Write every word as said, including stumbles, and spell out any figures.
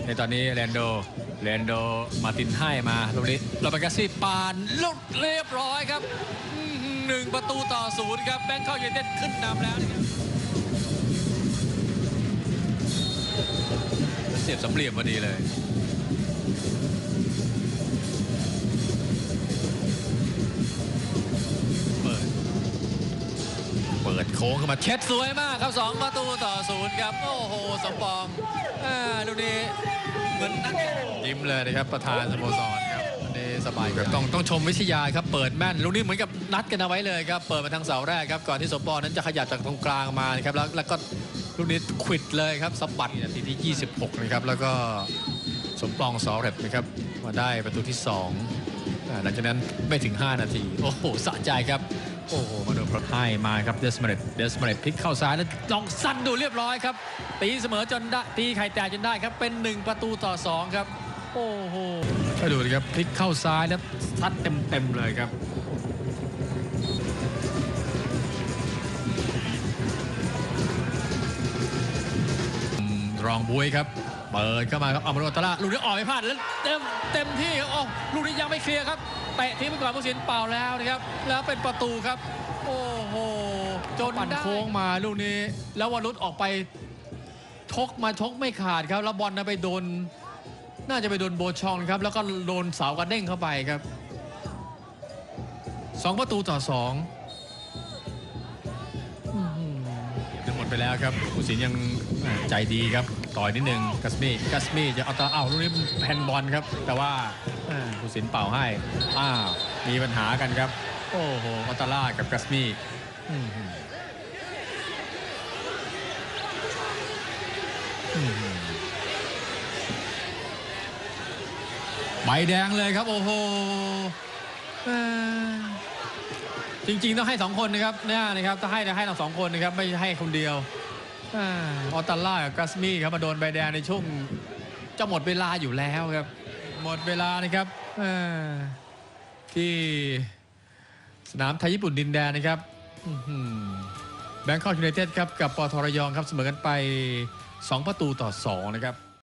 ในตอนนี้แลนโดแลนโดมาตินให้มาตรงนี้เราไปกัสซี่ปานลุดเรียบร้อยครับหนึ่งประตูต่อศูนย์ครับแบงคอกยูไนเต็ดขึ้นนำแล้วนะครับเสียบสำเร็จพอดีเลยเปิดเปิดโค้งเข้ามาเช็ดสวยมากครับสองประตูต่อศูนย์ครับโอ้โหสมปองอ่าลูกนี้เหมือนนักยิ้มเลยนะครับประธานสโมสรครับวันนี้สบายครับต้องต้องชมวิทยาครับเปิดแม่นลูกนี้เหมือนกับนัดกันเอาไว้เลยครับเปิดมาทางเสาแรกครับก่อนที่สมปองนั้นจะขยับจากตรงกลางมานะครับแล้วแล้วก็ลูกนี้ควิดเลยครับสะบัดนาทีที่ยี่สิบหกนะครับแล้วก็สมปองสอเร็จนะครับมาได้ประตูที่สองหลังจากนั้นไม่ถึงห้านาทีโอ้โหสะใจครับโอ้โหมาโดนประให้มาครับเดสเมเรตเดสเมเรตพลิกเข้าซ้ายแล้วลองสั้นดูเรียบร้อยครับตีเสมอจนได้ตีไข่แตกจนได้ครับเป็นหนึ่งประตูต่อสองครับโอ้โหก็ดูนะครับพลิกเข้าซ้ายแล้วซัดเต็มๆเลยครับรองบุ้ยครับเปิดเข้ามาครับเอามาโดนตะล่าลูกนี้ออกไม่พลาดแล้วเต็มเต็มที่ครับโอ้ลูกนี้ยังไม่เคลียร์ครับเตะทิ้งไปก่อนผู้สินเปล่าแล้วนะครับแล้วเป็นประตูครับโอ้โหจนปั่นโค้งมาลูกนี้แล้ววรุษออกไปชกมาชกไม่ขาดครับแล้วบอลน่ะไปโดนน่าจะไปโดนโบชองครับแล้วก็โดนเสากระเด้งเข้าไปครับสองประตูต่อสองหมดไปแล้วครับผู้สินยังใจดีครับต่อยนิดนึงกัสมี่กัสมี่จะเอาตาเอาลูกนี้แฮนด์บอลครับแต่ว่าผู้สินเป่าให้อ้าวมีปัญหากันครับโอ้โหอัตล่ากับกัสมี่ใบแดงเลยครับโอ้โหจริงๆต้องให้สองคนนะครับเนี่ยนะครับถ้าให้จะให้ทั้งสองคนนะครับไม่ให้คนเดียวออตาล่ากับกัสมี่ครับมาโดนใบแดงในช่วงจะหมดเวลาอยู่แล้วครับหมดเวลานะครับที่สนามไทยญี่ปุ่นดินแดนนะครับแบงคอกยูไนเต็ดครับกับปตท.ระยองครับเสมอกันไปสองประตูต่อสองนะครับ